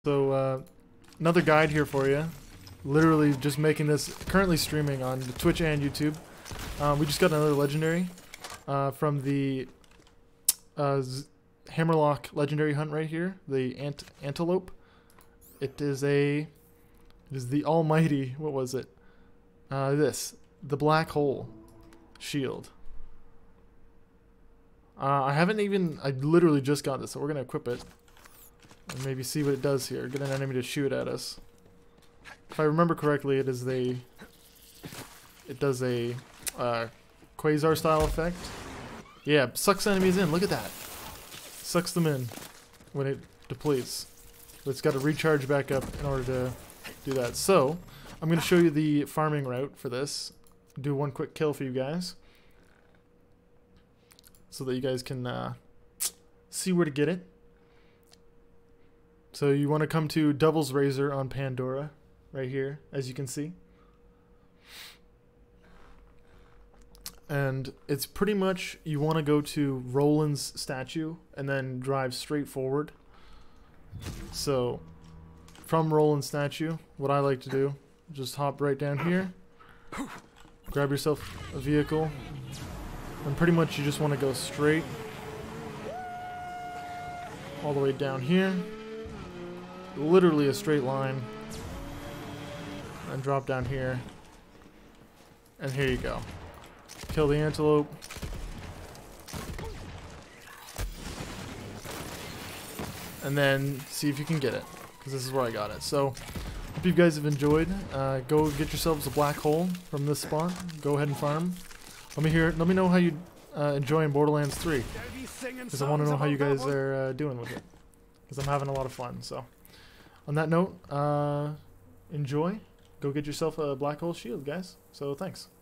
So another guide here for you. Literally just making this, currently streaming on Twitch and YouTube. We just got another legendary from the Hammerlock legendary hunt right here. The antelope. It is the almighty, what was it? The black hole shield. I literally just got this, so we're gonna equip it. And maybe see what it does here. Get an enemy to shoot at us. If I remember correctly, it does a quasar style effect. Yeah, sucks enemies in. Look at that. Sucks them in when it depletes. But it's got to recharge back up in order to do that. So, I'm going to show you the farming route for this. Do one quick kill for you guys. So that you guys can see where to get it. So you want to come to Devil's Razor on Pandora, right here, as you can see. And it's pretty much, you want to go to Roland's statue and then drive straight forward. So, from Roland's statue, what I like to do, just hop right down here, grab yourself a vehicle, and pretty much you just want to go straight all the way down here. Literally a straight line, and drop down here, and here you go. Kill the antelope, and then see if you can get it, because this is where I got it. So hope you guys have enjoyed. Go get yourselves a black hole from this spot. Go ahead and farm. Let me know how you enjoying Borderlands 3, because I want to know how you guys are doing with it, because I'm having a lot of fun. So on that note, enjoy. Go get yourself a black hole shield, guys. So thanks.